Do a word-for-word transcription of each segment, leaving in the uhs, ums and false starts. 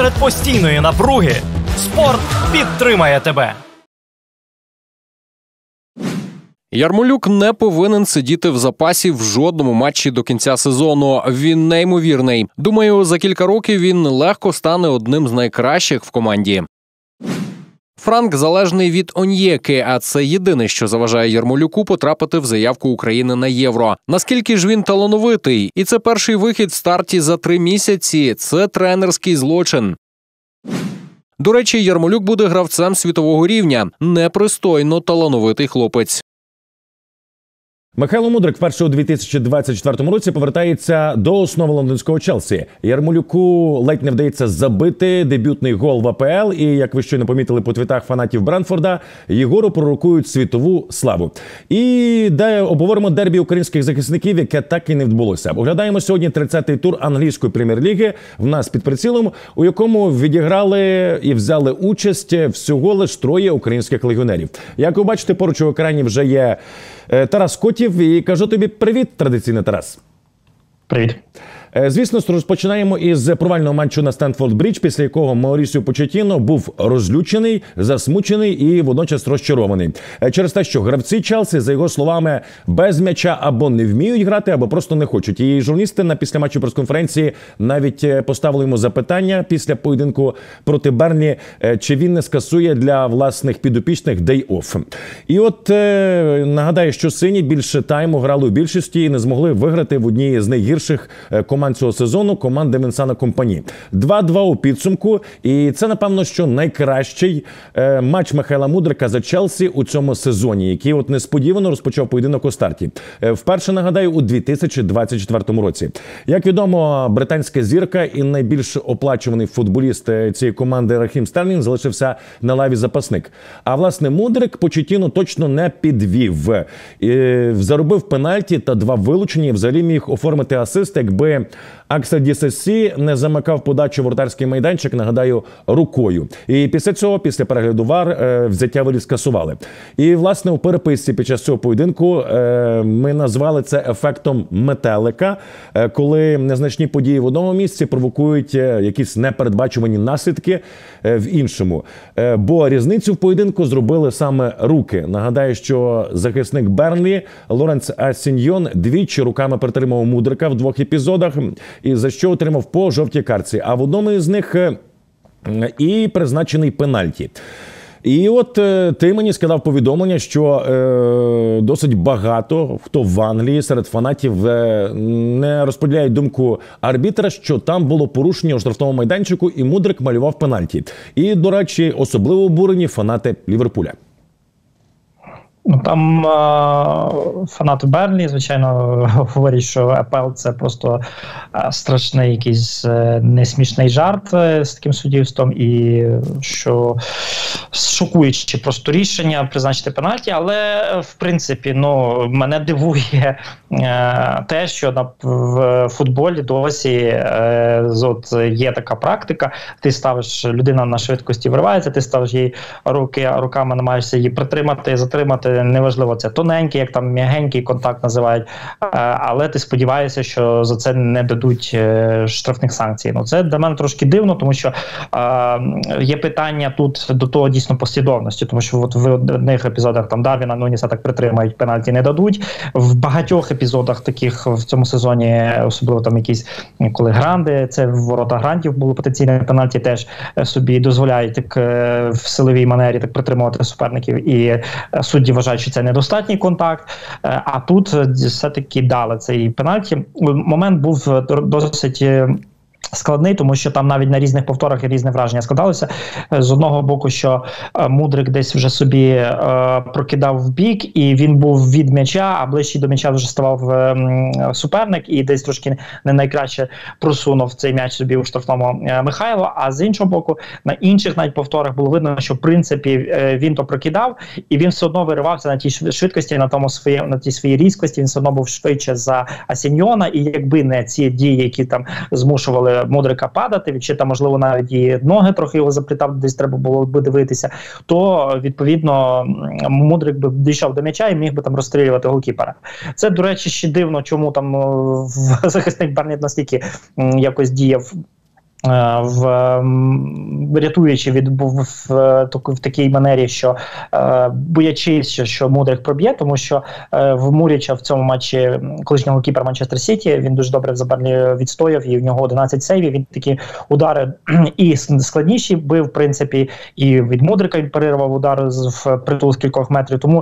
Серед постійної напруги спорт підтримає тебе. Ярмолюк не повинен сидіти в запасі в жодному матчі до кінця сезону. Він неймовірний. Думаю, за кілька років він легко стане одним з найкращих в команді. Франк залежний від Оньєки, а це єдине, що заважає Ярмолюку потрапити в заявку України на Євро. Наскільки ж він талановитий? І це перший вихід в старті за три місяці. Це тренерський злочин. До речі, Ярмолюк буде гравцем світового рівня. Непристойно талановитий хлопець. Михайло Мудрик вперше у дві тисячі двадцять четвертому році повертається до основи лондонського Челсі. Ярмолюку ледь не вдається забити дебютний гол в АПЛ, і, як ви щойно помітили по твітах фанатів Брентфорда, Єгору пророкують світову славу. І де обговоримо дербі українських захисників, яке так і не відбулося. Оглядаємо сьогодні тридцятий тур англійської прем'єр-ліги в нас під прицілом, у якому відіграли і взяли участь всього лиш троє українських легіонерів. Як ви бачите, поруч у екрані вже є Тарас Котів, і кажу тобі привіт, традиційно, Тарас. Привіт. Звісно, розпочинаємо із провального матчу на Стемфорд-Брідж, після якого Маурісіо Почеттіно був розлючений, засмучений і водночас розчарований. Через те, що гравці Челсі, за його словами, без м'яча або не вміють грати, або просто не хочуть. І журналісти на післяматчу прес-конференції навіть поставили йому запитання після поєдинку проти Бернлі, чи він не скасує для власних підопічних дей-офф. І от нагадаю, що сині більше тайму грали у більшості і не змогли виграти в одній з найгірших команд цього сезону, команди Вінсана Компані. два-два у підсумку, і це, напевно, що найкращий е, матч Михайла Мудрика за Челсі у цьому сезоні, який от несподівано розпочав поєдинок у старті. Е, вперше, нагадаю, у дві тисячі двадцять четвертому році. Як відомо, британська зірка і найбільш оплачуваний футболіст цієї команди Рахім Стерлінг залишився на лаві запасник. А, власне, Мудрик Почеттіно точно не підвів. Е, заробив пенальті та два вилучення і взагалі міг оформити асист, якби Аксель Дісасі не замикав подачу в воротарський майданчик, нагадаю, рукою. І після цього, після перегляду ВАР, взяття воріт скасували. І, власне, у переписці під час цього поєдинку ми назвали це ефектом метелика, коли незначні події в одному місці провокують якісь непередбачувані наслідки в іншому. Бо різницю в поєдинку зробили саме руки. Нагадаю, що захисник Бернлі Лоренс Асіньйон двічі руками притримав Мудрика в двох епізодах, і за що отримав по жовтій картці. А в одному із них і призначений пенальті. І от ти мені сказав повідомлення, що е, досить багато хто в Англії серед фанатів е, не розподіляють думку арбітра, що там було порушення у штрафному майданчику і Мудрик малював пенальті. І, до речі, особливо обурені фанати Ліверпуля. Ну, там е, фанати Бернлі, звичайно, говорять, що АПЛ – це просто е, страшний якийсь е, несмішний жарт е, з таким суддівством, і що шокуюче просто рішення призначити пенальті. Але, в принципі, ну, мене дивує е, те, що на, в футболі досі е, от, є така практика. Ти ставиш, людина на швидкості вривається, ти ставиш їй руки, руками намагаєшся її притримати, затримати. Неважливо, це тоненький, як там м'ягенький контакт називають, але ти сподіваєшся, що за це не дадуть штрафних санкцій. Ну, це для мене трошки дивно, тому що е, є питання тут до того дійсно послідовності, тому що от в одних епізодах там Дарвіна Нуніса так притримають, пенальті не дадуть. В багатьох епізодах таких в цьому сезоні, особливо там якісь, коли Гранди, це в ворота Грантів було потенційне пенальті, теж собі дозволяють так в силовій манері так притримувати суперників, і судді вважають, що це недостатній контакт, а тут все-таки дали цей пенальті. Момент був досить складний, тому що там навіть на різних повторах і різне враження складалося. З одного боку, що е, Мудрик десь вже собі е, прокидав в бік, і він був від м'яча, а ближче до м'яча вже ставав е, суперник, і десь трошки не найкраще просунув цей м'яч собі у штрафному е, Михайло. А з іншого боку, на інших навіть повторах було видно, що в принципі е, він то прокидав, і він все одно виривався на тій швидкості, на тому своє, на тій своїй різкості, він все одно був швидше за Асіньйона, і якби не ці дії, які там змушували Мудрика падати, чи там, можливо, навіть і ноги трохи його заплітав, десь треба було би дивитися, то, відповідно, Мудрик би дійшов до м'яча і міг би там розстрілювати голкіпера. Це, до речі, ще дивно, чому там захисник Бернлі настільки якось діяв в, рятуючи від в, в, в такій манері, що боячись, що, що Мудрик проб'є, тому що в Муріча в цьому матчі колишнього кіпера Манчестер Сіті, він дуже добре в Берлі відстояв, і в нього одинадцять сейвів, він такі удари і складніші бив, в принципі, і від Мудрика він перервав удар в притул з кількох метрів, тому,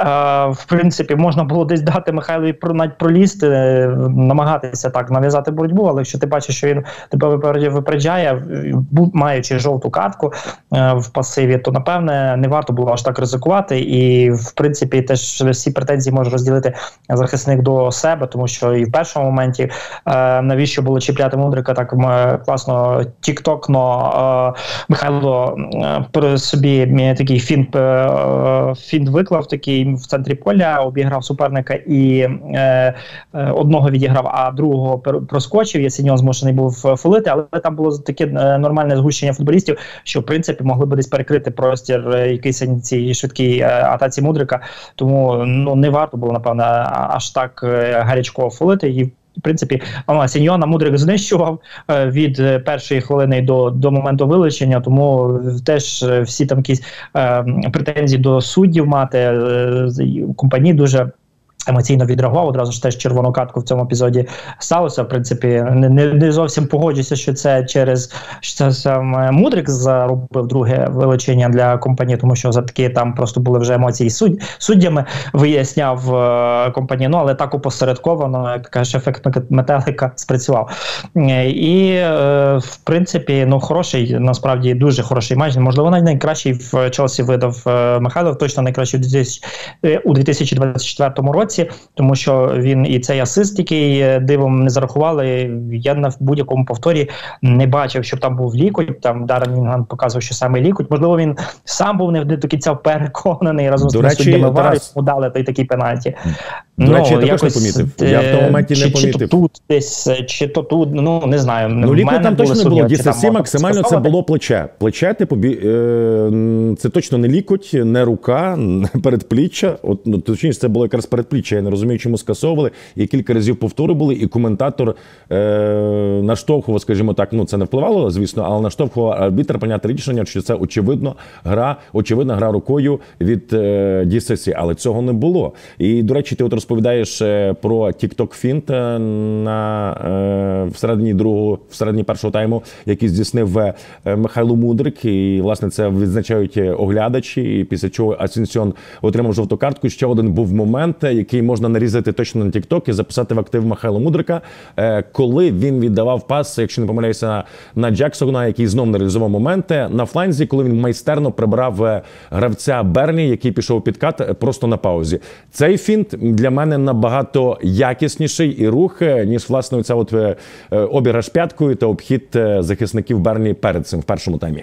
в принципі, можна було десь дати Михайлові навіть пролізти, намагатися так нав'язати боротьбу, але якщо ти бачиш, що він тебе випереджає, маючи жовту картку е, в пасиві, то, напевне, не варто було аж так ризикувати. І, в принципі, теж всі претензії може розділити захисник до себе, тому що і в першому моменті е, навіщо було чіпляти Мудрика так е, класно тік-токно. Е, Михайло е, собі такий фінт, е, фінт виклав такий в центрі поля, обіграв суперника і е, е, одного відіграв, а другого проскочив. Ясеньон змушений був фолити, але там було таке нормальне згущення футболістів, що, в принципі, могли б десь перекрити простір якийсь цій швидкій атаці Мудрика. Тому ну, не варто було, напевно, аж так гарячково фолити. І, в принципі, Сіньйона Мудрик знищував від першої хвилини до, до моменту вилучення, тому теж всі там якісь е, претензії до суддів мати, е, компанії дуже емоційно відреагував, одразу ж теж червону картку в цьому епізоді сталося. В принципі, не, не зовсім погоджуся, що це через що це сам Мудрик заробив друге вилучення для компанії, тому що за такі там просто були вже емоції судд, суддями, виясняв е, компанію, ну, але так опосередковано, як кажеш, ефект метелика спрацював. І, е, в принципі, ну, хороший, насправді, дуже хороший матч. Можливо, навіть найкращий в Челсі видав е, Михайлов, точно найкращий у дві тисячі двадцять четвертому році, тому що він і цей асист, який дивом не зарахували, я на будь-якому повторі не бачив, щоб там був лікоть, там Даррен Вінган показував, що саме лікоть. Можливо, він сам був не до кінця переконаний, разом з суддями вару, йому дали той такий пенальті. До ну, речі, я також не помітив. Я в тому моменті не помітив. Чи то тут десь, чи то тут, ну, не знаю. Ну, лікоть там точно не було. Дійсно, максимально це було плече. Плече, типу, це точно не лікоть, не рука, не передпліччя. От, ну, точніше, це було якраз передпліччя. Я не розумію, чому скасовували. І кілька разів повтори були, і коментатор е, наштовхував, скажімо так, ну, це не впливало, звісно, але наштовхував арбітр прийняти рішення, що це очевидно гра, очевидна гра рукою від е, ді ес сі, але цього не було. І, до речі, ти от розповідаєш про TikTok-фінт на е, всередині другого, всередині першого тайму, який здійснив е, Михайло Мудрик, і, власне, це відзначають оглядачі, і після чого Асенсіон отримав жовту картку. Ще один був момент, який можна нарізати точно на TikTok і записати в актив Михайла Мудрика, е, коли він віддавав пас, якщо не помиляюся, на, на Джексона, який знов не реалізував моменти, на фланзі, коли він майстерно прибрав гравця Берлі, який пішов у підкат просто на паузі. Цей фінт для мене набагато якісніший і рух, ніж, власне, оця от е, обіграш п'яткою та обхід захисників Берлі перед цим в першому таймі.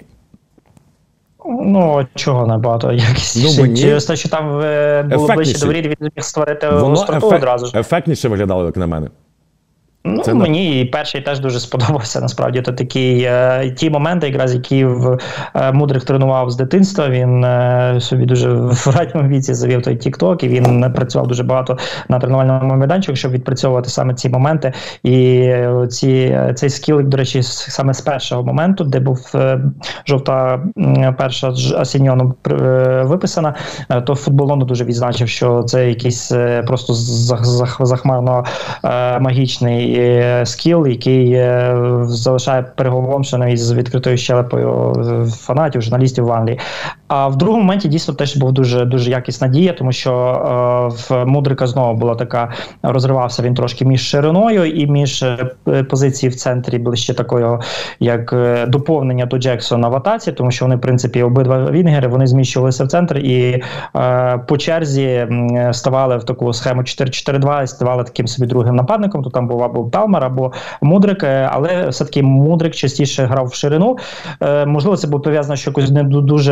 Ну, чого набагато якісніше? Ну, через те, що там е, було ближче до воріт, він зміг створити гостроту ефект, одразу ж. Ефектніше виглядало, як на мене. Ну, це мені і перший теж дуже сподобався, насправді. То такі е, ті моменти, якраз, які в, е, Мудрик тренував з дитинства, він е, собі дуже в ранньому віці завів той TikTok, і він працював дуже багато на тренувальному майданчику, щоб відпрацьовувати саме ці моменти. І ці, цей скіл, до речі, саме з першого моменту, де був е, жовта е, перша Асеньйоном е, виписана, е, то футбол Лондону дуже відзначив, що це якийсь е, просто зах, зах, захмарно е, магічний скіл, який е, залишає переголомшений з відкритою щелепою фанатів, журналістів в Англії. А в другому моменті дійсно теж був дуже, дуже якісна дія, тому що е, в Мудрика знову була така, розривався він трошки між шириною і між е, позиції в центрі ближче такою, як е, доповнення до Джексона в атаці, тому що вони, в принципі, обидва вінгери, вони зміщувалися в центр і е, по черзі е, ставали в таку схему чотири чотири два і ставали таким собі другим нападником, то там був або Талмер, або Мудрик, але все-таки Мудрик частіше грав в ширину. Е, можливо, це було пов'язано, що якось не дуже впевнено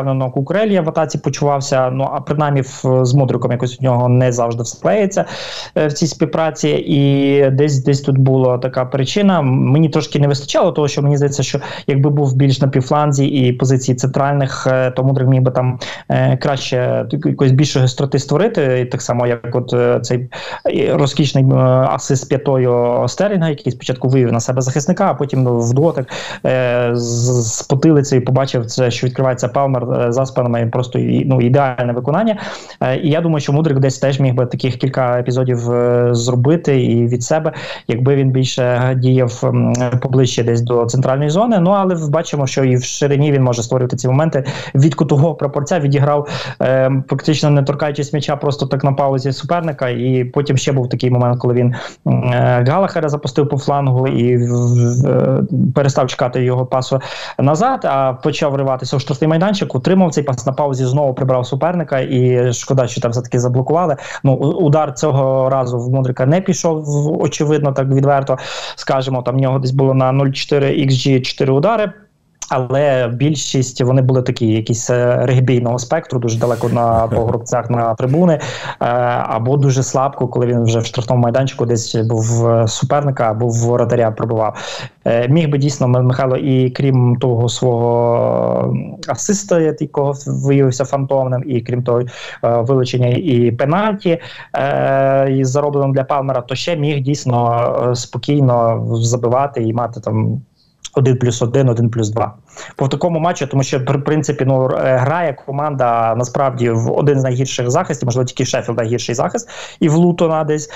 впевнено Кукурелія в атаці почувався, ну а принаймні в, з Мудриком якось у нього не завжди всплеється е, в цій співпраці, і десь десь тут була така причина. Мені трошки не вистачало того, що мені здається, що якби був більш на півфланзі і позиції центральних, е, то Мудрик міг би там е, краще якось більше гостроти створити, і так само як от е, цей розкішний е, асист п'ятою Стерлінга, який спочатку вивів на себе захисника, а потім в дотик е, з, з потилицею побачив це, що відкривається Палмер е, за спинами, просто ну, ідеальне виконання. Е, і я думаю, що Мудрик десь теж міг би таких кілька епізодів е, зробити і від себе, якби він більше діяв е, поближче десь до центральної зони. Ну, але бачимо, що і в ширині він може створювати ці моменти. Від кутового прапорця відіграв, е, практично не торкаючись м'яча, просто так на паузі суперника, і потім ще був такий момент, коли він е, Галахера запустив по флангу і е, перестав чекати його пасу назад, а почав риватися у штрафний майданчик, утримав цей пас на паузі, знову прибрав суперника, і шкода, що там все-таки заблокували. Ну, удар цього разу в Мудрика не пішов, очевидно, так відверто, скажімо, там в нього десь було на нуль цілих чотири ікс джі чотири удари. Але більшість вони були такі, якісь регбійного спектру, дуже далеко на по горобцях на трибуни, або дуже слабко, коли він вже в штрафному майданчику десь був суперника, або в воротаря пробивав. Міг би дійсно Михайло і крім того свого асиста, якого виявився фантомним, і крім того вилучення і пенальті і заробленим для Палмера, то ще міг дійсно спокійно забивати і мати там один плюс один, один плюс два. По такому матчу, тому що, в принципі, ну, грає команда насправді в один з найгірших захистів, можливо, тільки Шеффілда гірший захист, і в Лутона десь,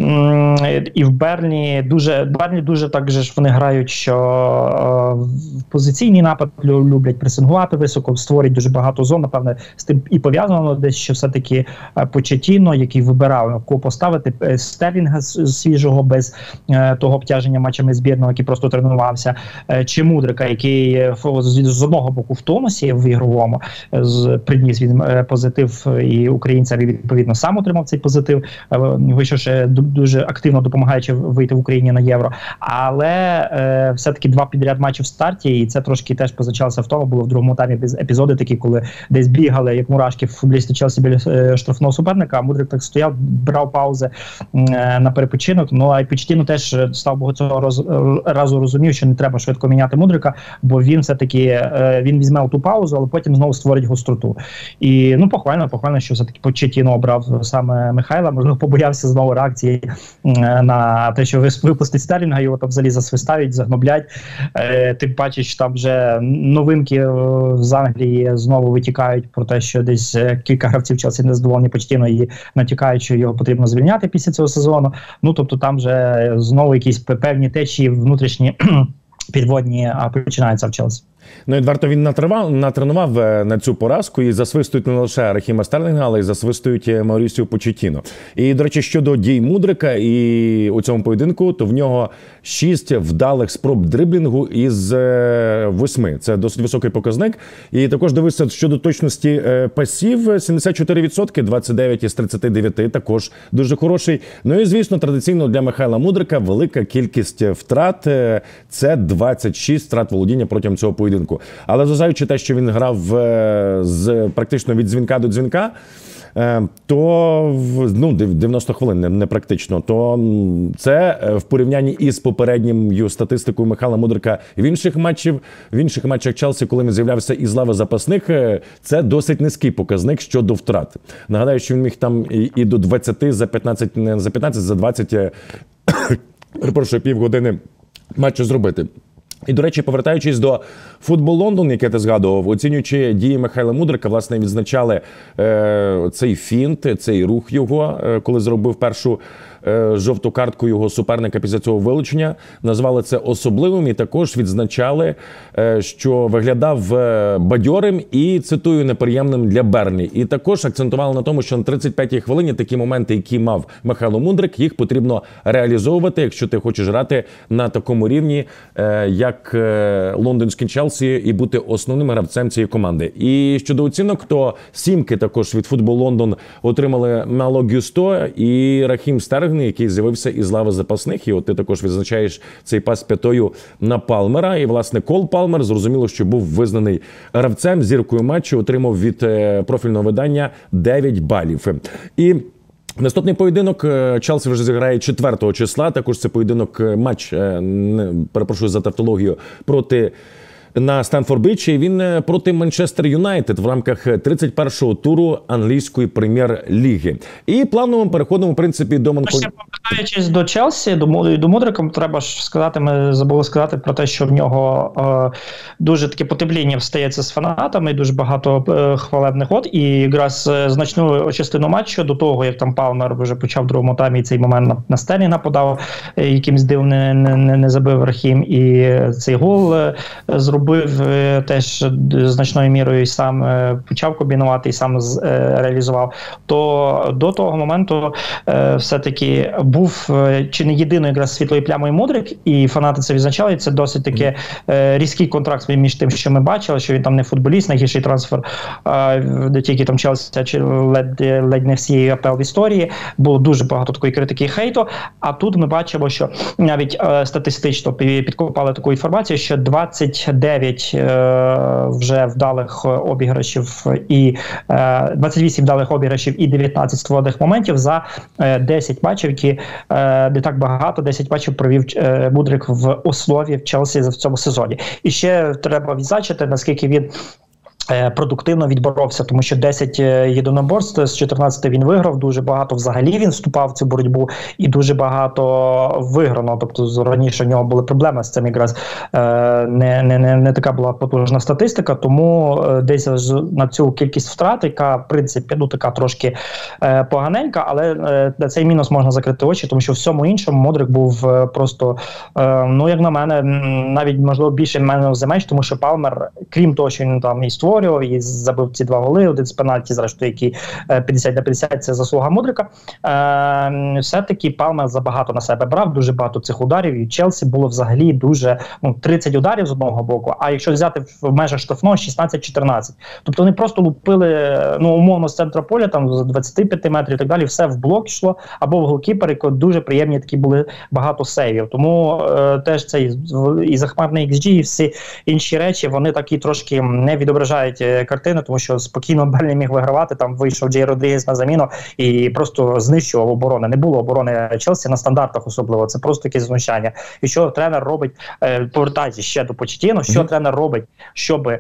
і в Берлі дуже, Берлі дуже так же ж вони грають, що е, позиційний напад люблять пресингувати високо, створюють дуже багато зон, напевне, з тим і пов'язано десь, що все-таки Почетіно, який вибирав, кого поставити, Стерлінга свіжого без е, того обтяження матчами збірного, який просто тренувався, е, чи Мудрика, який з одного боку в тонусі в ігровому, з, приніс він позитив і українцям, і відповідно сам отримав цей позитив, вийшовши дуже активно допомагаючи вийти в Україні на Євро. Але е, все-таки два підряд матчі в старті, і це трошки теж позначалося в тому, було в другому таймі епізоди такі, коли десь бігали, як мурашки в футболісти Челсі біля е, штрафного суперника, а Мудрик так стояв, брав паузи е, на перепочинок. Ну, а й Почетіно теж, слава Богу, цього роз, разу розумів, що не треба швидко міняти Мудрика, бо він все-таки е, він візьме ту паузу, але потім знову створить гостроту. І, ну, похвально, похвально, що все-таки Почетіно обрав саме Михайла, можливо, побоявся знову реакції е, на те, що випустить Стерлінга, його там взагалі засвистають, загноблять. Е, ти бачиш, що там вже новинки е, з Англії знову витікають про те, що десь кілька гравців Челсі не задоволені Почетіно і натякають, що його потрібно звільняти після цього сезону. Ну, тобто там вже знову якісь певні течії внутрішні підводні починаються в Челсі. Ну, Едварто, він натренував, натренував на цю поразку і засвистують не лише Рахіма Стерлінга, але й засвистують Маурісіо Почетіно. І, до речі, щодо дій Мудрика і у цьому поєдинку, то в нього шість вдалих спроб дриблінгу із восьми. Це досить високий показник. І також дивився щодо точності пасів, сімдесят чотири відсотки, двадцять дев'ять із тридцяти дев'яти, також дуже хороший. Ну і, звісно, традиційно для Михайла Мудрика велика кількість втрат – це двадцять шість втрат володіння протягом цього поєдинку. Але зважаючи те, що він грав з практично від дзвінка до дзвінка, то ну, дев'яносто хвилин, не, не практично, то це в порівнянні із попередньою статистикою Михайла Мудрика в інших матчів, в інших матчах Челсі, коли він з'являвся із лави запасних, це досить низький показник щодо втрат. Нагадаю, що він міг там і, і до двадцяти за п'ятнадцять, не за п'ятнадцять, за двадцять, перепрошую, півгодини матчу зробити. І, до речі, повертаючись до Футбол Лондон, яке ти згадував, оцінюючи дії Михайла Мудрика, власне, відзначали е, цей фінт, цей рух його, е, коли зробив першу е, жовту картку його суперника після цього вилучення. Назвали це особливим і також відзначали, е, що виглядав е, бадьорим і, цитую, неприємним для Берлі. І також акцентували на тому, що на тридцять п'ятій хвилині такі моменти, які мав Михайло Мудрик, їх потрібно реалізовувати, якщо ти хочеш грати на такому рівні, е, як як лондонський Челсі, і бути основним гравцем цієї команди. І щодо оцінок, то сімки також від Футбол Лондон отримали Мало Гюсто і Рахім Стерлінг Кейн, який з'явився із лави запасних. І от ти також відзначаєш цей пас п'ятою на Палмера. І, власне, Кол Палмер, зрозуміло, що був визнаний гравцем, зіркою матчу, отримав від профільного видання дев'ять балів. І наступний поєдинок Челсі вже зіграє четвертого числа. Також це поєдинок, матч, перепрошую за тавтологію, проти на Стенфорд-Бридж, і він проти Манчестер Юнайтед в рамках тридцять першого туру англійської прем'єр-ліги. І плавно ми переходимо, в принципі, до Манкон... Ще повертаючись до Челсі, до, до Мудрика, треба ж сказати, ми забули сказати про те, що в нього е, дуже таке потепління стається з фанатами, дуже багато е, хвалебних от, і якраз значну частину матчу до того, як там Палмер вже почав в другому таймі цей момент на, на стелі нападав, е, якимсь дивом не, не, не забив Рахім, і цей гол е, зробив Робив теж значною мірою і сам почав комбінувати, і сам реалізував, то до того моменту все-таки був чи не єдиною якраз світлою плямою Мудрик, і фанати це відзначали. Це досить таки різкий контракт між тим, що ми бачили, що він там не футболіст, найгірший трансфер, де тільки там Челсі, чи ледь, ледь не всі АПЛ в історії. Було дуже багато такої критики і хейту, а тут ми бачимо, що навіть статистично підкопали таку інформацію, що двадцять дев'ять вже вдалих обіграшів і двадцять вісім вдалих обіграшів і дев'ятнадцять створених моментів за десять матчів, які не так багато, десять матчів провів Мудрик в основі в Челсі в цьому сезоні. І ще треба відзначити, наскільки він продуктивно відборовся, тому що десять єдиноборств з чотирнадцяти він виграв, дуже багато взагалі він вступав в цю боротьбу і дуже багато виграно. Тобто раніше в нього були проблеми з цим якраз, не, не, не, не така була потужна статистика, тому десь на цю кількість втрат, яка в принципі ну така трошки поганенька, але на цей мінус можна закрити очі, тому що в всьому іншому Мудрик був просто, ну як на мене, навіть можливо більше man of the match, тому що Палмер, крім того, що він там і створював, і забив ці два голи, один з пенальті, зрештою, який п'ятдесят на п'ятдесят, це заслуга Мудрика. Е, все-таки Палмер забагато на себе брав, дуже багато цих ударів, і Челсі було взагалі дуже, ну, тридцять ударів з одного боку, а якщо взяти в межах штрафного, шістнадцять чотирнадцять. Тобто вони просто лупили, ну, умовно, з центра поля, там, з двадцяти п'яти метрів і так далі, все в блок йшло, або в голкіпери, дуже приємні такі були багато сейвів. Тому е, теж цей і захмарний ікс джі, і всі інші речі, вони такі трошки не відображають картину, тому що спокійно Берлі міг вигравати, там вийшов Джей Родрігес на заміну і просто знищував оборони. Не було оборони Челсі на стандартах особливо, це просто якесь знущання. І що тренер робить, повертаючись ще до Почетіно, що mm-hmm. тренер робить, щоб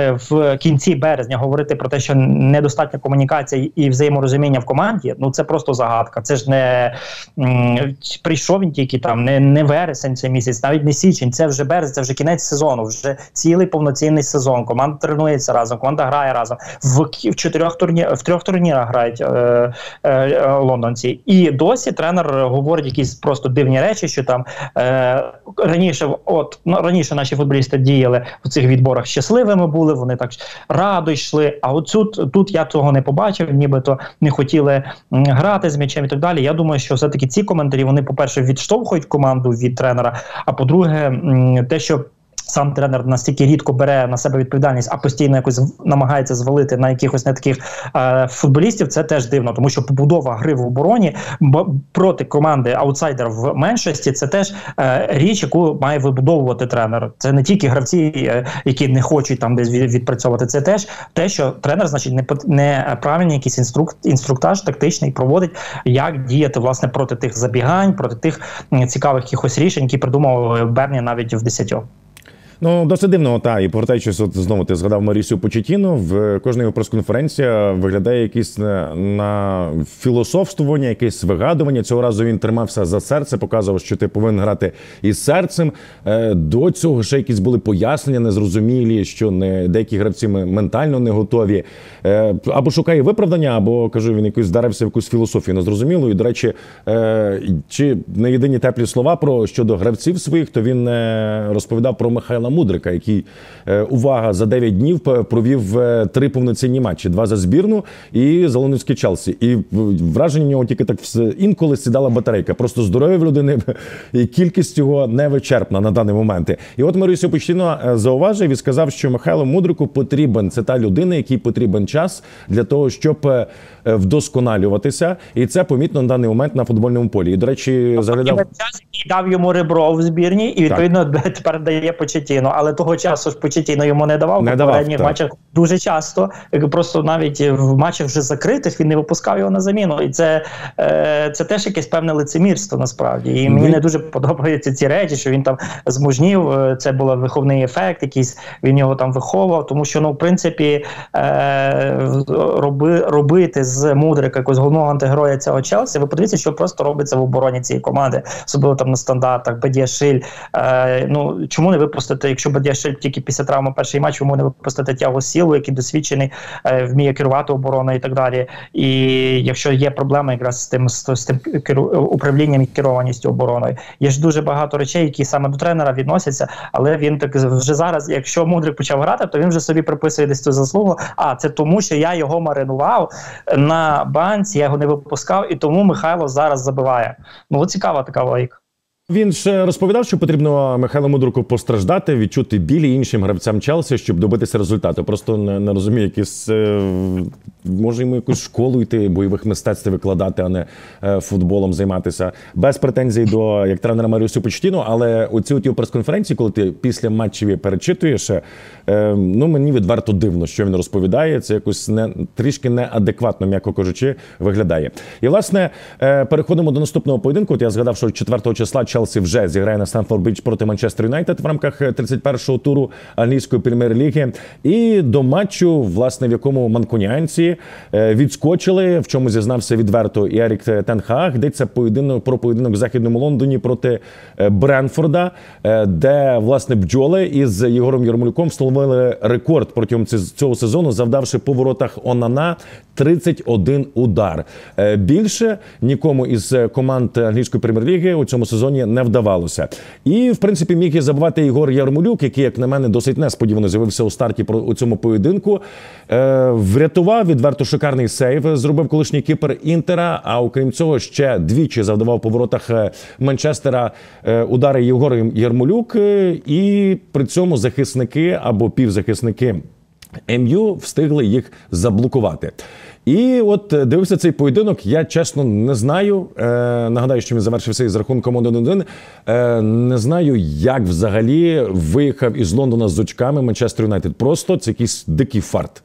в кінці березня говорити про те, що недостатня комунікація і взаєморозуміння в команді, ну це просто загадка. Це ж не м, прийшов він тільки там, не, не вересень цей місяць, навіть не січень, це вже березень, це вже кінець сезону, вже цілий повноцінний сезон. Команда тренується разом, команда грає разом. В, в, чотирьох турні, в трьох турнірах грають е, е, лондонці. І досі тренер говорить якісь просто дивні речі, що там е, раніше, от, ну, раніше наші футболісти діяли в цих відборах щасливими були, вони так радо йшли, а от тут, тут я цього не побачив, нібито не хотіли грати з м'ячем і так далі. Я думаю, що все-таки ці коментарі, вони, по-перше, відштовхують команду від тренера, а по-друге, те, що сам тренер настільки рідко бере на себе відповідальність, а постійно якось намагається звалити на якихось не таких е, футболістів, це теж дивно, тому що побудова гри в обороні проти команди аутсайдер в меншості, це теж е, річ, яку має вибудовувати тренер. Це не тільки гравці, е, які не хочуть там десь відпрацьовувати, це теж те, що тренер, значить, не, не правильний якийсь інструк, інструктаж тактичний проводить, як діяти, власне, проти тих забігань, проти тих цікавих якихось рішень, які придумав Берні навіть в десятьох. Ну, досить дивно, та, і повертаючись, от знову ти згадав Марісію Почетіно, в кожній його прес-конференція виглядає якесь на, на філософствування, якесь вигадування. Цього разу він тримався за серце, показував, що ти повинен грати із серцем. До цього ще якісь були пояснення незрозумілі, що не, деякі гравці ментально не готові. Або шукає виправдання, або, кажу, він якось вдарився в якусь філософію незрозумілу. І, до речі, чи не єдині теплі слова про щодо гравців своїх, то він розповідав про Михайла Михайла Мудрика, який, увага, за дев'ять днів провів три повноцінні матчі. Два за збірну і за лондонський Челсі. І враження у нього тільки так інколи сідала батарейка. Просто здоров'я в людини і кількість його невичерпна на даний момент. І от Маурісіо Почетіно зауважив і сказав, що Михайлу Мудрику потрібен, це та людина, якій потрібен час для того, щоб вдосконалюватися. І це помітно на даний момент на футбольному полі. І, до речі, заглядав... час, який дав йому ребро в збірні, і, відповідно, так. тепер дає Почетіно. Але того часу ж Почетіно йому не давав. Не в попередніх матчах дуже часто. Просто навіть в матчах вже закритих він не випускав його на заміну. І це, це теж якесь певне лицемірство, насправді. І мені не дуже подобаються ці речі, що він там змужнів. Це був виховний ефект, якийсь він його там виховував. Тому що, ну, в принципі, роби, робити з Мудрика якогось головного антигероя цього Челсі, ви подивіться, що просто робиться в обороні цієї команди, особливо там на стандартах. Бадіашиль, е, ну, чому не випустити, якщо Бадіашиль тільки після травми перший матч, чому не випустити Тіаго Сілву, який досвідчений, е, вміє керувати обороною і так далі. І якщо є проблеми якраз з тим, з, з тим керу, управлінням і керованістю обороною. Є ж дуже багато речей, які саме до тренера відносяться, але він так вже зараз, якщо Мудрик почав грати, то він вже собі приписує десь цю заслугу. А, це тому, що я його маринував на банці, я його не випускав, і тому Михайло зараз забиває. Ну, цікава така логіка. Він ж розповідав, що потрібно Михайлу Мудрику постраждати, відчути біль іншим гравцям Челсі, щоб добитися результату. Просто не, не розумію, якісь, може йому якусь школу йти, бойових мистецтв викладати, а не футболом займатися. Без претензій до, як тренера Маурісіо Почетіно, але оці от його прес-конференції, коли ти після матчів перечитуєш, ну мені відверто дивно, що він розповідає. Це якось не, трішки неадекватно, м'яко кажучи, виглядає. І, власне, переходимо до наступного поєдинку. От я згадав, що четвертого числа Челсі вже зіграє на Стемфорд-Бридж проти Манчестер Юнайтед в рамках тридцять першого туру англійської прем'єр-ліги. І до матчу, власне, в якому манкуніанці відскочили, в чому зізнався відверто і Ерік Тен Хаг. Йдеться поєдинок, про поєдинок в Західному Лондоні проти Брентфорда, де, власне, бджоли із Єгором Ярмолюком встановили рекорд протягом цього сезону, завдавши по воротах Онана тридцять один удар. Більше нікому із команд англійської прем'єр-ліги у цьому сезоні не вдавалося. І, в принципі, міг і забивати Єгор Ярмолюк, який, як на мене, досить несподівано з'явився у старті у цьому поєдинку. Е, врятував, відверто шикарний сейв, зробив колишній кіпер Інтера, а окрім цього ще двічі завдавав по воротах Манчестера е, удари Єгор Ярмолюк, е, і при цьому захисники або півзахисники ем-ю встигли їх заблокувати. І от дивився цей поєдинок, я чесно не знаю, е, нагадаю, що він завершився із рахунком один-один, е, не знаю, як взагалі виїхав із Лондона з очками Манчестер Юнайтед. Просто це якийсь дикий фарт.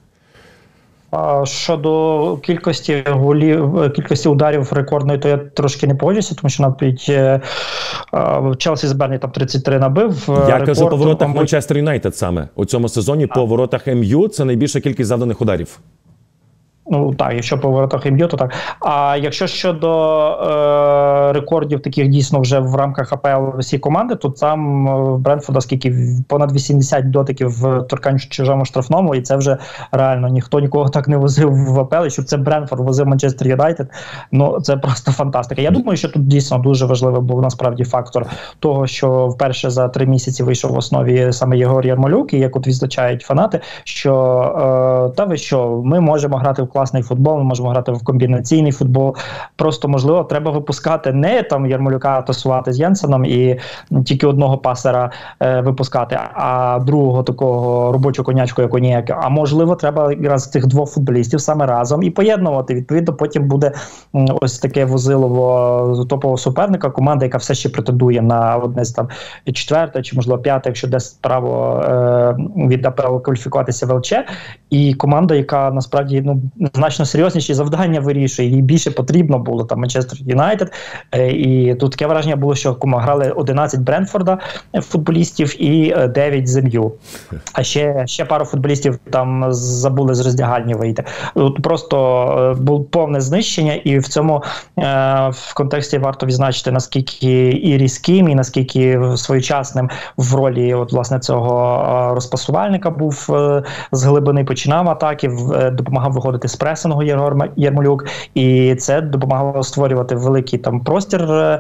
Щодо кількості голів, кількості ударів рекордної, то я трошки не погоджуюся, тому що навіть е, Челсі з Берні там тридцять три набив. Я рекорд, кажу по воротах там... Манчестер Юнайтед саме. У цьому сезоні а. по воротах ем-ю це найбільша кількість завданих ударів. Ну так, якщо по воротах ем-ю, то так. А якщо щодо е, рекордів таких дійсно вже в рамках АПЛ всі команди, то там в Брентфорда скільки понад вісімдесят дотиків в торкань в чужому штрафному, і це вже реально ніхто нікого так не возив в АПЛ, щоб це Брентфорд возив Манчестер Юнайтед. Ну це просто фантастика. Я думаю, що тут дійсно дуже важливий був насправді фактор того, що вперше за три місяці вийшов в основі саме Єгор Ярмолюк, і як от відзначають фанати, що е, та ви що, ми можемо грати в класний футбол, ми можемо грати в комбінаційний футбол. Просто, можливо, треба випускати не там Ярмолюка тасувати з Єнсеном і тільки одного пасера е, випускати, а другого такого робочого конячку, як Оніяк. А можливо, треба якраз цих двох футболістів саме разом і поєднувати. Відповідно, потім буде м, ось таке возилово топового суперника, команда, яка все ще претендує на одне з там четверте чи, можливо, п'яте, якщо десь право е, від АПЛ кваліфікуватися в ЛЧ. І команда, яка насправді ну, значно серйозніші завдання вирішує, їй більше потрібно було там Манчестер Юнайтед. Е, і тут таке враження було, що грали одинадцять Брентфорда футболістів і дев'ять з ем-ю. А ще, ще пару футболістів там забули з роздягальні вийти. Тут просто е, було повне знищення, і в цьому е, в контексті варто відзначити, наскільки і різким, і наскільки своєчасним в ролі от, власне, цього розпасувальника був е, з глибини, починав атаки, е, допомагав виходити з пресингу Ярмолюк, і це допомагало створювати великий там простір.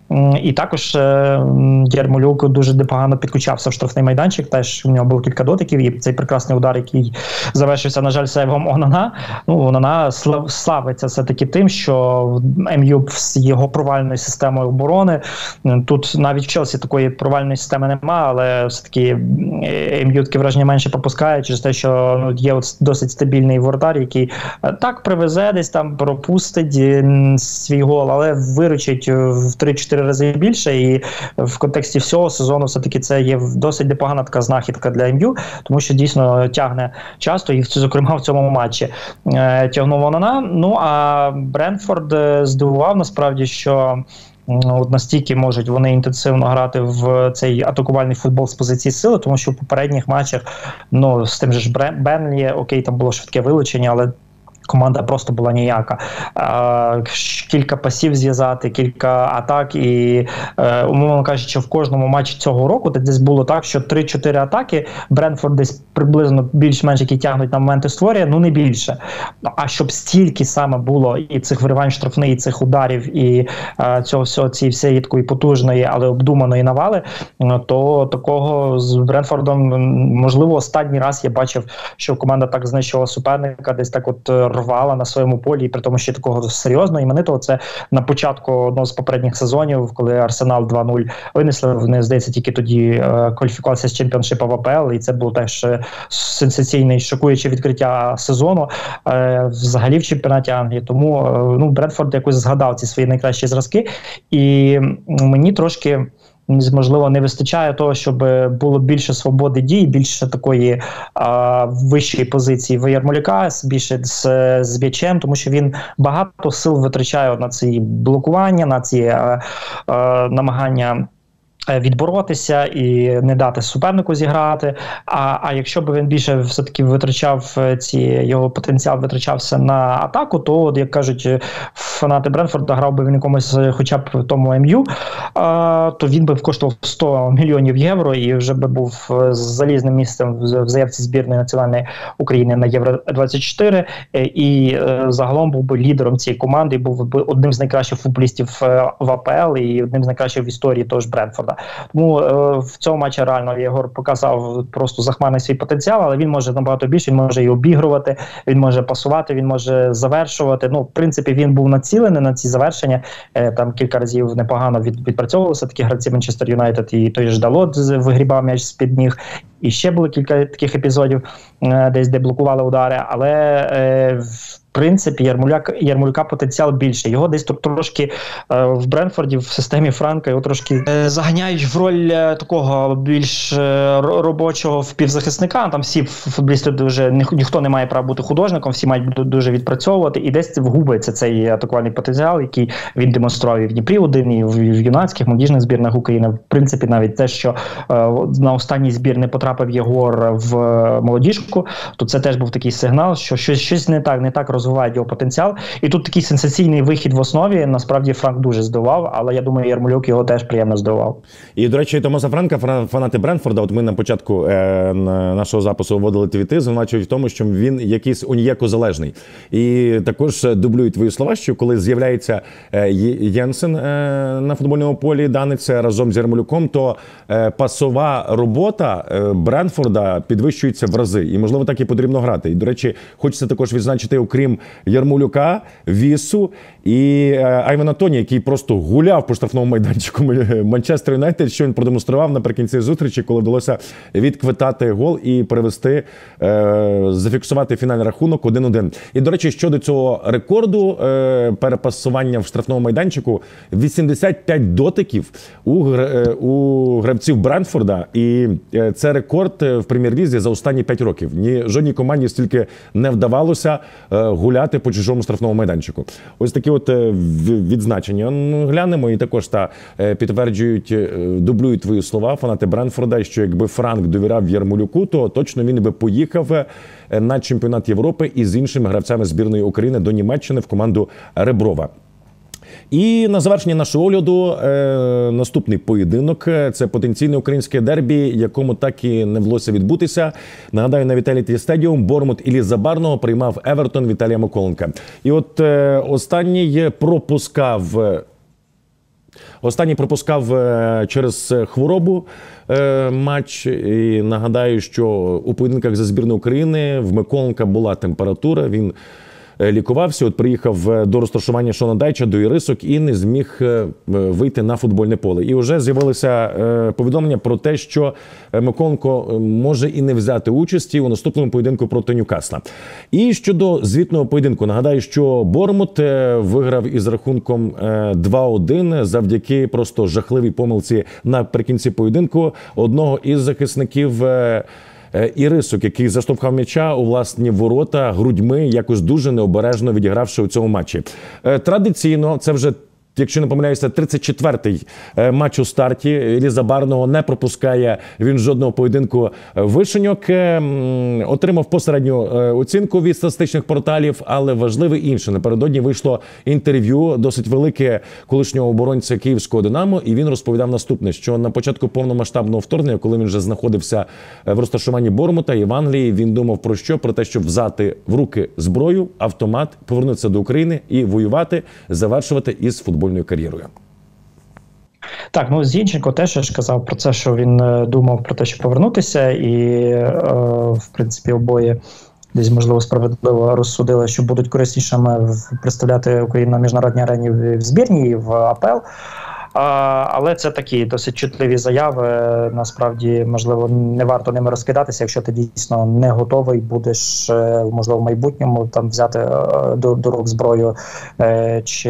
І також Ярмолюк дуже непогано підключався в штрафний майданчик, теж у нього було кілька дотиків, і цей прекрасний удар, який завершився, на жаль, сейвом Онана. Ну, Онана славиться все-таки тим, що МЮ з його провальною системою оборони, тут навіть в Челсі такої провальної системи немає, але все-таки МЮ таке враження менше пропускає через те, що ну, є от досить стабільний воротар, який так привезе десь там, пропустить свій гол, але виручить в три-чотири рази більше, і в контексті всього сезону все-таки це є досить непогана така знахідка для МЮ, тому що дійсно тягне часто, і зокрема в цьому матчі е, тягнув Онана. Ну а Брентфорд здивував насправді, що от настільки можуть вони інтенсивно грати в цей атакувальний футбол з позиції сили, тому що в попередніх матчах, ну, з тим же ж Бернлі, окей, там було швидке вилучення, але команда просто була ніяка. А, кілька пасів зв'язати, кілька атак і, е, умовно кажучи, в кожному матчі цього року десь було так, що три-чотири атаки Брентфорд десь приблизно більш-менш, які тягнуть на моменти створює, ну не більше. А щоб стільки саме було і цих виривань штрафних, і цих ударів, і е, цього всього, цієї всієї такої потужної, але обдуманої навали, то такого з Брентфордом, можливо, останній раз я бачив, що команда так знищувала суперника, десь так от рвала на своєму полі, і при тому, що такого серйозного, іменитого, це на початку одного з попередніх сезонів, коли Арсенал два нуль винесли, вони, здається, тільки тоді е, кваліфікувалися з чемпіоншипа в АПЛ, і це було теж сенсаційне, шокуюче відкриття сезону е, взагалі в чемпіонаті Англії. Тому е, ну, Брентфорд якось згадав ці свої найкращі зразки, і мені трошки можливо, не вистачає того, щоб було більше свободи дій, більше такої а, вищої позиції в Ярмоляка, більше з, з м'ячем, тому що він багато сил витрачає на ці блокування, на ці а, а, намагання відборотися і не дати супернику зіграти. А, а якщо б він більше все-таки витрачав ці, його потенціал витрачався на атаку, то, як кажуть фанати Брентфорда, грав би він якомусь хоча б в тому МЮ, а, то він би коштував сто мільйонів євро і вже би був з залізним місцем в заявці збірної національної України на Євро двадцять чотири, і загалом був би лідером цієї команди, був би одним з найкращих футболістів в АПЛ і одним з найкращих в історії того ж Брентфорда. Тому е, в цьому матчі реально Єгор показав просто захмарний свій потенціал, але він може набагато більше, він може і обігрувати, він може пасувати, він може завершувати. Ну, в принципі, він був націлений на ці завершення, е, там кілька разів непогано від, відпрацьовувалися такі гравці Манчестер Юнайтед, і той ж Далот вигрібав м'яч з-під ніг, і ще було кілька таких епізодів, е, десь де блокували удари, але е, в принципі, Ярмоляк, Ярмоляка потенціал більше. Його десь трошки е, в Брентфорді, в системі Франка, його трошки е, заганяють в роль е, такого більш е, робочого впівзахисника. Там всі футболісти дуже, ні, ніхто не має права бути художником, всі мають дуже відпрацьовувати. І десь вгубиться цей атакувальний потенціал, який він демонстрував і в Дніпрі один, і в, в юнацьких, молодіжних збірних України. В принципі, навіть те, що е, на останній збір не потрапив Єгор в молодіжку, то це теж був такий сигнал, що щось, щось не так, не так розвивається. Розвивають його потенціал. І тут такий сенсаційний вихід в основі. Насправді Франк дуже здивував, але я думаю, Ярмолюк його теж приємно здивував. І, до речі, Томаса Франка, фанати Брентфорда, от ми на початку е, нашого запису вводили твіти, звинувачують в тому, що він якийсь унієко залежний. І також дублюють твої слова, що коли з'являється е, Єнсен е, на футбольному полі, данець разом з Ярмолюком, то е, пасова робота е, Брентфорда підвищується в рази. І, можливо, так і потрібно грати. І, до речі, хочеться також відзначити, окрім Ярмолюка, Вісу і Айвана Тоні, який просто гуляв по штрафному майданчику Манчестер Юнайтед, що він продемонстрував наприкінці зустрічі, коли вдалося відквитати гол і перевести, е, зафіксувати фінальний рахунок один один. І, до речі, щодо цього рекорду е, перепасування в штрафному майданчику, вісімдесят п'ять дотиків у, е, у гравців Брентфорда, і е, це рекорд в прем'єр-лізі за останні п'ять років. Ні жодній команді стільки не вдавалося е, гуляти по чужому штрафному майданчику. Ось такі от відзначення. Глянемо і також та підтверджують, дублюють твої слова фанати Брентфорда, що якби Франк довіряв Ярмолюку, то точно він би поїхав на чемпіонат Європи із іншими гравцями збірної України до Німеччини в команду Реброва. І на завершення нашого огляду е, наступний поєдинок – це потенційне українське дербі, якому так і не вдалося відбутися. Нагадаю, на Vitality Stadium Борнмут Іллі Забарного приймав Евертон Віталія Миколенка. І от е, останній пропускав... Останній пропускав через хворобу матч. І нагадаю, що у поєдинках за збірну України в Миколенка була температура, він лікувався, от приїхав до розташування Шона Дайча, до Ірисок і не зміг вийти на футбольне поле. І вже з'явилися повідомлення про те, що Миколенко може і не взяти участі у наступному поєдинку проти Ньюкасла. І щодо звітного поєдинку, нагадаю, що Борнмут виграв із рахунком два один завдяки просто жахливій помилці наприкінці поєдинку одного із захисників Ірисок, який заштовхав м'яча у власні ворота грудьми, якось дуже необережно відігравши у цьому матчі. Традиційно, це вже, якщо не помиляюся, тридцять четвертий матч у старті. Іллі Забарного не пропускає він жодного поєдинку. Вишеньок отримав посередню оцінку від статистичних порталів, але важливе інше. Напередодні вийшло інтерв'ю, досить велике, колишнього оборонця київського «Динамо», і він розповідав наступне, що на початку повномасштабного вторгнення, коли він вже знаходився в розташуванні Борнмута і в Англії, він думав про що? Про те, щоб взяти в руки зброю, автомат, повернутися до України і воювати, завершувати із футболом кар'єрою. Так, ну Зінченко теж ж казав про це, що він думав про те, щоб повернутися, і е, в принципі обоє десь, можливо, справедливо розсудили, що будуть кориснішими представляти Україну на міжнародній арені в збірні і в АПЛ. А, але це такі досить чутливі заяви. Насправді, можливо, не варто ними розкидатися, якщо ти дійсно не готовий, будеш, можливо, в майбутньому там взяти до, до рук зброю е, чи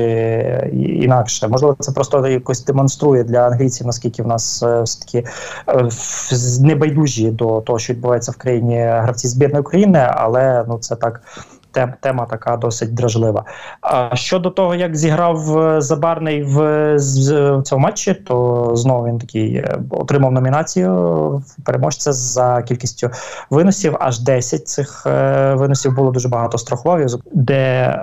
інакше. Можливо, це просто якось демонструє для англійців, наскільки в нас е, все-таки е, небайдужі до того, що відбувається в країні гравці збірної України, але ну це так. Тема така досить дражлива. А щодо того, як зіграв Забарний в цьому матчі, то знову він такий отримав номінацію переможця за кількістю виносів. Аж десять цих виносів було, дуже багато страховів, де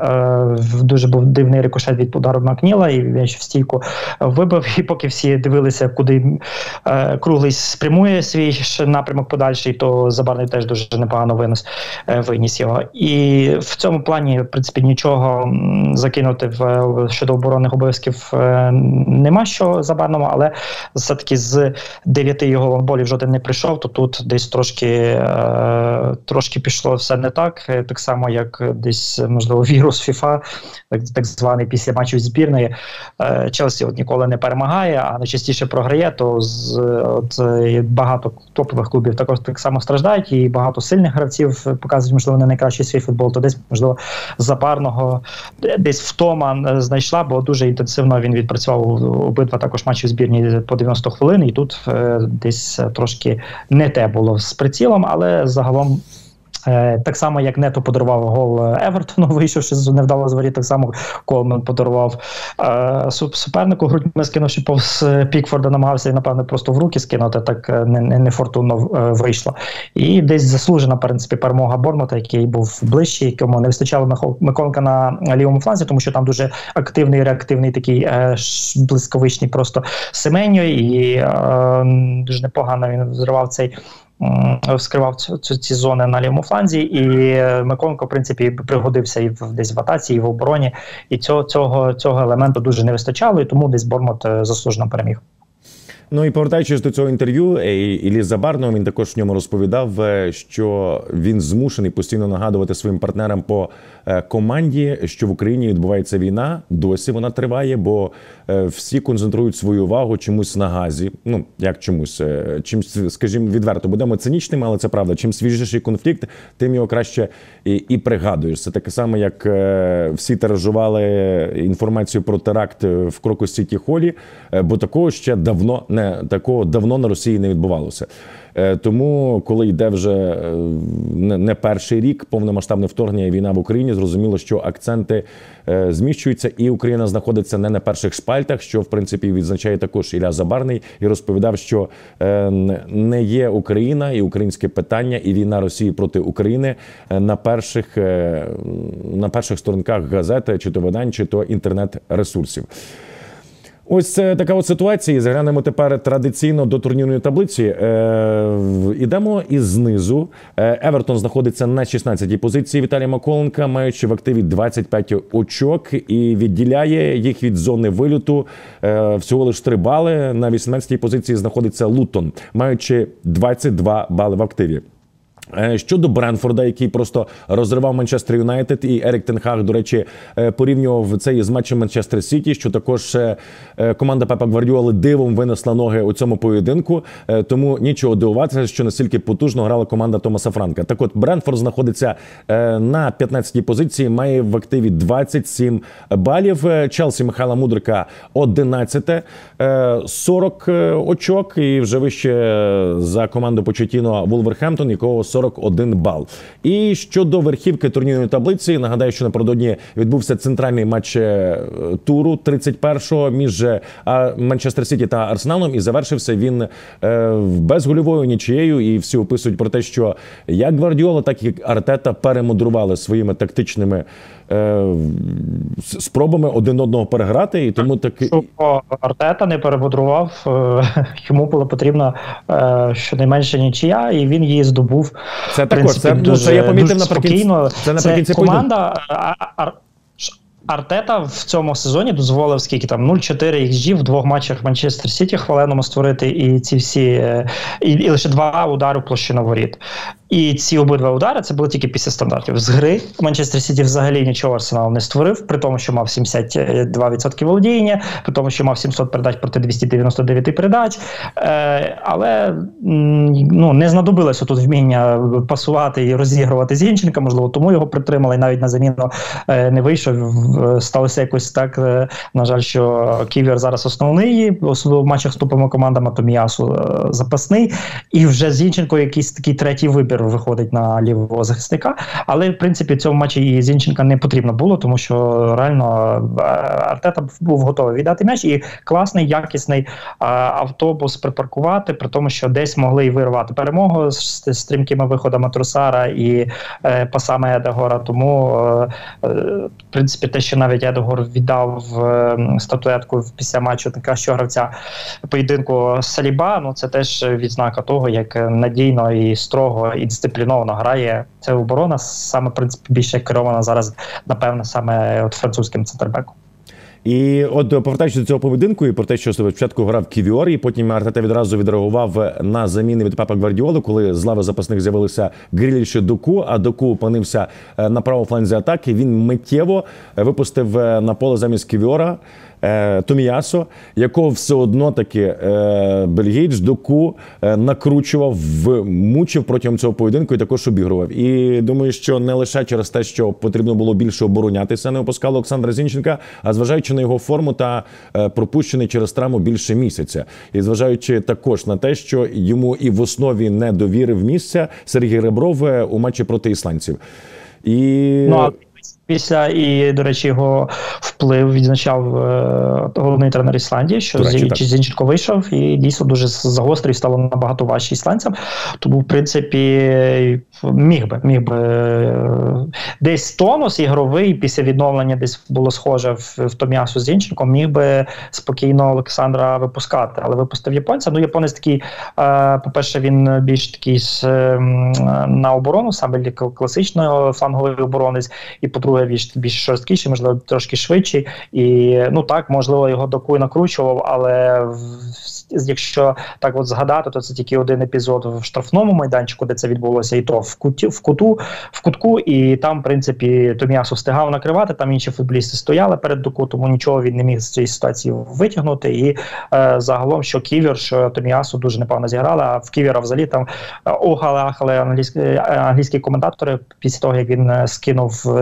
е, дуже був дивний рикошет від удару Макніла, і він ще в стійку вибив. І поки всі дивилися, куди е, Круглий спрямує свій напрямок подальший, то Забарний теж дуже непогано винос, е, виніс його. І в цьому плані, в принципі, нічого закинути в щодо оборонних обов'язків нема що Забарному, але все-таки з дев'яти його лонболів жоден не прийшов, то тут десь трошки, трошки пішло все не так, так само, як десь, можливо, вірус FIFA, так, так званий після матчів збірної. Челсі от ніколи не перемагає, а найчастіше програє, то з, от, багато топових клубів також так само страждають, і багато сильних гравців показують, можливо, не найкращий свій футбол, то десь, можливо, Забарного десь втома знайшла, бо дуже інтенсивно він відпрацював обидва також матчі в збірні по дев'яносто хвилин, і тут е, десь трошки не те було з прицілом, але загалом Е, так само, як Нето подарував гол Евертону, вийшовши з невдало з воріт, так само Колман подарував е, супернику, грудьми скинувши повз Пікфорда, намагався, напевно, просто в руки скинути, так не, не, не фортунно е, вийшло. І десь заслужена, в принципі, перемога Борнмута, який був ближчий, якому не вистачало Миколенка на лівому фланзі, тому що там дуже активний, реактивний такий е, блискавичний просто Семеньо, і е, дуже непогано він зривав цей вскривав цю, цю, ці зони на лівому фланзі, і Миколенко, в принципі, пригодився і в, десь в атаці, і в обороні, і цього, цього, цього елементу дуже не вистачало, і тому десь Борнмут заслужено переміг. Ну і повертаючись до цього інтерв'ю, Іллі Забарного, він також в ньому розповідав, що він змушений постійно нагадувати своїм партнерам по команді, що в Україні відбувається війна, досі вона триває, бо всі концентрують свою увагу чомусь на газі. Ну, як чомусь, чим, скажімо, відверто, будемо цинічними, але це правда. Чим свіжіший конфлікт, тим його краще і, і пригадуєш. Це таке саме, як всі тиражували інформацію про теракт в Крокус Сіті Холі, бо такого ще давно не такого давно на Росії не відбувалося. Тому, коли йде вже не перший рік повномасштабне вторгнення і війна в Україні, зрозуміло, що акценти зміщуються, і Україна знаходиться не на перших шпальтах, що, в принципі, відзначає також Ілля Забарний, і розповідав, що не є Україна і українське питання, і війна Росії проти України на перших, на перших сторінках газети, чи то видань, чи то інтернет-ресурсів. Ось така от ситуація. Заглянемо тепер традиційно до турнірної таблиці. Е, ідемо із знизу. Евертон знаходиться на шістнадцятій позиції Віталія Маколенка, маючи в активі двадцять п'ять очок, і відділяє їх від зони вильоту е, всього лише три бали. На вісімнадцятій позиції знаходиться Лутон, маючи двадцять два бали в активі. Щодо Брентфорда, який просто розривав Манчестер Юнайтед, і Ерік Тен Хаг, до речі, порівнював це із матчем Манчестер Сіті, що також команда Пепа Гвардіоли дивом винесла ноги у цьому поєдинку, тому нічого дивуватися, що настільки потужно грала команда Томаса Франка. Так от, Брентфорд знаходиться на п'ятнадцятій позиції, має в активі двадцять сім балів, Челсі Михайла Мудрика одинадцяте, сорок очок, і вже вище за команду Почеттіно Вулверхемптон, якого сорок один бал. І щодо верхівки турнірної таблиці, нагадаю, що напередодні відбувся центральний матч туру тридцять першого між Манчестер Сіті та Арсеналом, і завершився він безгольовою нічиєю, і всі описують про те, що як Гвардіола, так і Артета перемудрували своїми тактичними спробами один одного переграти, і тому таки... Щоб Артета не перемудрував, йому було потрібно щонайменше нічия, і він її здобув. Це також, це, дуже, це я помітив наприкінці, це наприкінці команда Ар... Артета в цьому сезоні дозволив скільки там нуль чотири ікс джі в двох матчах Манчестер Сіті хваленому створити, і ці всі і, і лише два удари в площину воріт. І ці обидва удари це були тільки після стандартів. З гри Манчестер Сіті взагалі нічого Арсенал не створив, при тому, що мав сімдесят два відсотки володіння, при тому, що мав сімсот передач проти двісті дев'яносто дев'ять передач. Е, але ну, не знадобилося тут вміння пасувати і розігрувати Зінченка, можливо, тому його притримали, і навіть на заміну е, не вийшов. Сталося якось так, е, на жаль, що Ківер зараз основний, особливо в матчах з топовими командами, то Міясу е, запасний, і вже Зінченко якийсь такий третій вибір виходить на лівого захисника, але в принципі в цьому матчі і Зінченка не потрібно було, тому що реально Артета був готовий віддати м'яч, і класний, якісний а, автобус припаркувати, при тому, що десь могли і вирвати перемогу з, з стрімкими виходами Тросара і е, пасами Едегора, тому е, в принципі те, що навіть Едегор віддав е, статуетку після матчу така, що гравця поєдинку Саліба, ну це теж відзнака того, як надійно і строго і дисципліновано грає ця оборона, саме, в принципі, більше керована зараз, напевно, саме от французьким центрбеком. І от повертаючись до цього поєдинку, і про те, що спочатку грав Ківіор, і потім Артета відразу відреагував на заміни від Пепа Гвардіоли, коли з лави запасних з'явилися Гріліш і Доку, а Доку опинився на правому фланзі атаки. Він миттєво випустив на поле замість Ківіора Томіясо, якого все одно таки е, бельгійць Доку е, накручував, мучив протягом цього поєдинку і також обігрував. І думаю, що не лише через те, що потрібно було більше оборонятися, не опускали Олександра Зінченка, а зважаючи на його форму та е, пропущений через травму більше місяця. І зважаючи також на те, що йому і в основі не довірив місця Сергій Ребров у матчі проти ісландців. І... Ну, а... Після, і, до речі, його вплив відзначав е, головний тренер Ісландії, що речі, Зінченко вийшов і дійсно дуже загострив, стало набагато важче ісландцям. Тому, в принципі, міг би, міг би е, десь тонус ігровий після відновлення десь було схоже в, в Томіасу з Зінченком, міг би спокійно Олександра випускати. Але випустив японця. Ну, японець такий, е, по-перше, він більш такий е, на оборону, саме класичної флангової оборонець, і, по-друге, більш, більш жорсткіший, можливо, трошки швидший. І, ну так, можливо, його Доку накручував, але в, якщо так от згадати, то це тільки один епізод в штрафному майданчику, де це відбулося, і то в, куті, в, куту, в кутку, і там, в принципі, Томіасу встигав накривати, там інші футболісти стояли перед Доку, тому нічого він не міг з цієї ситуації витягнути. І е, загалом, що Ківер, що Томіасу дуже непогано зіграли, а в Ківера взагалі там охали-ахали англійські, англійські коментатори після того, як він скинув з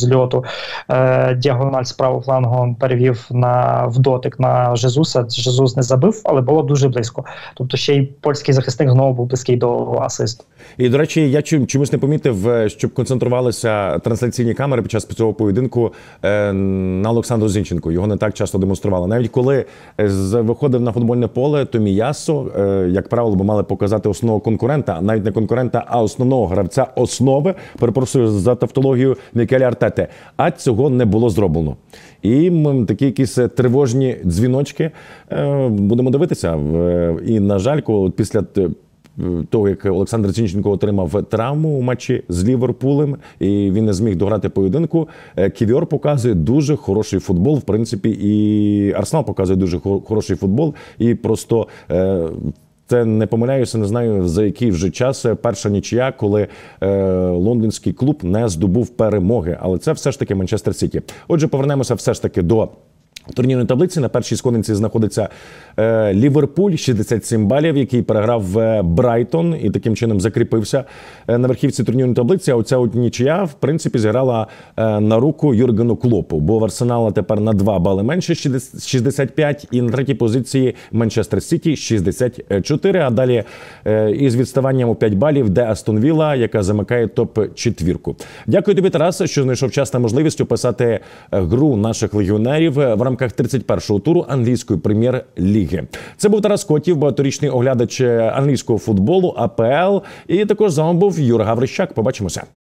зльоту. Е, діагональ з правого флангу перевів на в дотик на Жезуса. Жезус не забив, але було дуже близько. Тобто ще й польський захисник знову був близький до асисту. І, до речі, я чомусь не помітив, щоб концентрувалися трансляційні камери під час цього поєдинку на Олександру Зінченку. Його не так часто демонстрували. Навіть коли виходив на футбольне поле, то Міясо, як правило, би мали показати основного конкурента, навіть не конкурента, а основного гравця основи, перепрошую за тавтологію, Мікеля Артети. А цього не було зроблено. І ми такі якісь тривожні дзвіночки будемо дивитися. І, на жаль, коли після того, як Олександр Зінченко отримав травму у матчі з Ліверпулем, і він не зміг дограти поєдинку, Ківьор показує дуже хороший футбол, в принципі, і Арсенал показує дуже хороший футбол, і просто це, не помиляюся, не знаю, за який вже час перша нічия, коли е, лондонський клуб не здобув перемоги. Але це все ж таки Манчестер Сіті. Отже, повернемося все ж таки до турнірної таблиці. На першій сходинці знаходиться е, Ліверпуль, шістдесят сім балів, який переграв е, Брайтон і таким чином закріпився е, на верхівці турнірної таблиці. А оця от нічия, в принципі, зіграла е, на руку Юргену Клопу, бо в Арсенала тепер на два бали менше, шістдесят п'ять, і на третій позиції Манчестер Сіті шістдесят чотири, а далі е, із відставанням у п'ять балів, де Астон Вілла, яка замикає топ-четвірку. Дякую тобі, Тарас, що знайшов час та можливість описати гру наших легіонерів в рамках тридцять першого туру англійської прем'єр-ліги. Це був Тарас Котів, багаторічний оглядач англійського футболу, АПЛ, і також з вами був Юра Гаврищак. Побачимося.